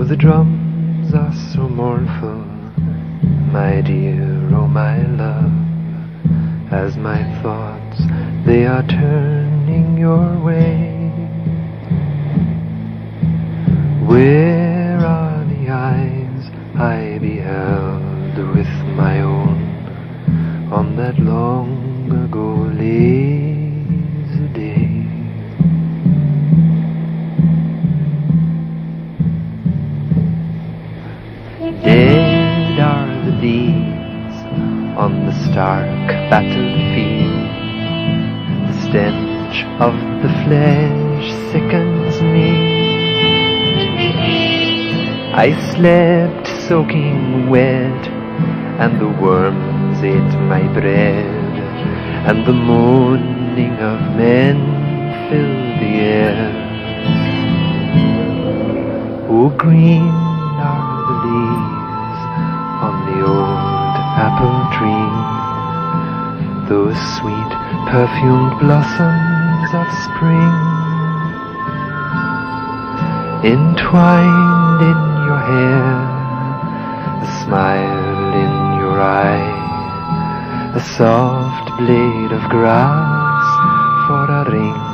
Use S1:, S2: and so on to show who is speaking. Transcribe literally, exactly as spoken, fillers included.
S1: the drums are so mournful, my dear, oh my love, as my thoughts they are turning your way. Where are the eyes I beheld with my own on that long ago lazy day? Dead are the deeds on the stark battlefield. The stench of the flesh sickens me. I slept soaking wet, and the worms ate my bread, and the moaning of men filled the air. Oh, green are the leaves on the old apple tree, those sweet perfumed blossoms of spring, entwined in your hair, a smile in your eye, a soft blade of grass for a ring.